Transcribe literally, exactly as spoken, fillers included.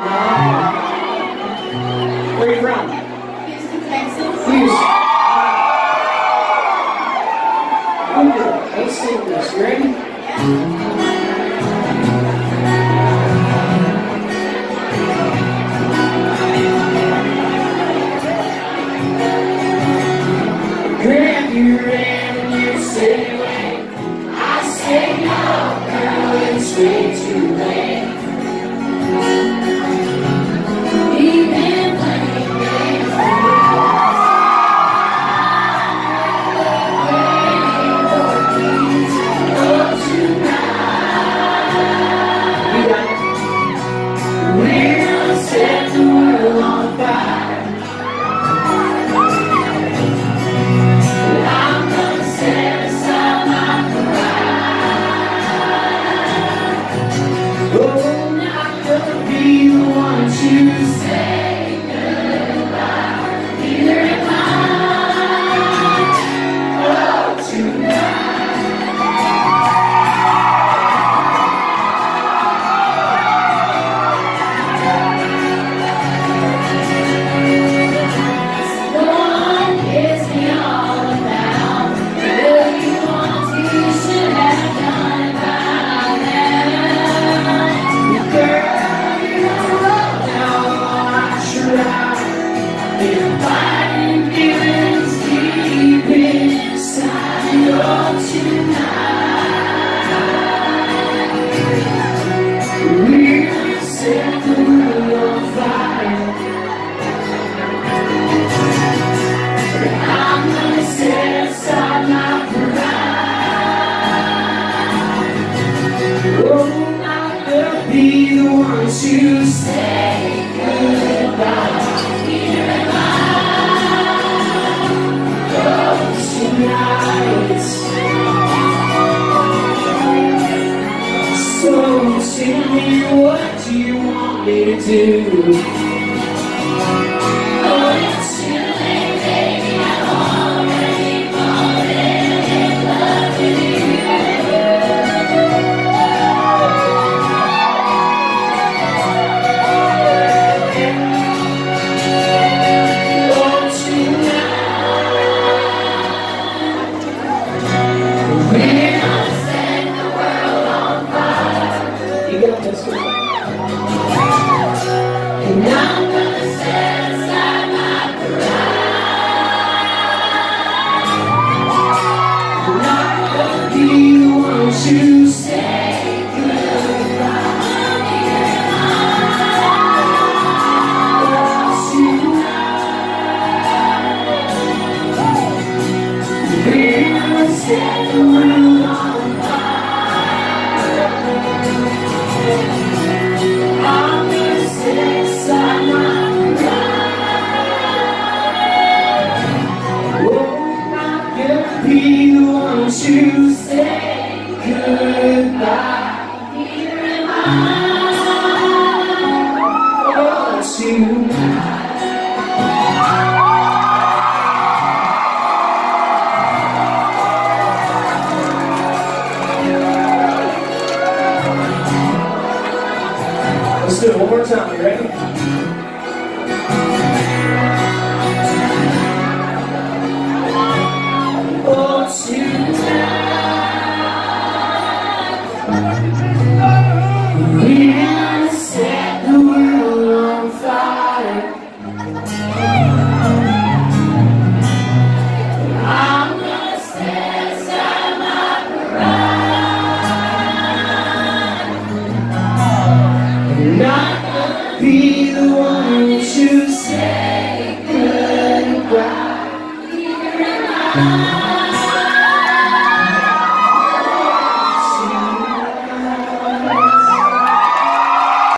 Where are you from? Houston, Texas. Houston. Okay, let's sing this. You ready? Yeah. Grab your hand and you say wait. I say no, girl, it's way too late. We've been playing games for years, waiting for you to go tonight. You got it? We're gonna set the world on fire. Be the one to say goodbye. Neither am I. Oh, tonight. Someone gives me all about. Whatever you want to, you should have done it by now. Girl, if I'm feelings deep inside of tonight, we're gonna set the world on fire. I'm gonna set aside my pride. Oh, I'm gonna be the one to say goodbye. So tell me, what do you want me to do? Oh, it's too late, baby, I'm already falling in love with you. Oh, tonight we're gonna set the world on fire. You got this one. And I'm gonna set aside my pride. I'm not gonna be the one to say goodbye. We're gonna set the world on fire. I'm gonna set aside my pride. Oh, I'm gonna be the one to say goodbye. Here am I. Oh, tonight. Let's do it one more time. You ready? Oh, tonight we're gonna set the world on fire. I'm gonna set aside my pride. Not gonna be the one to say goodbye. Here am I.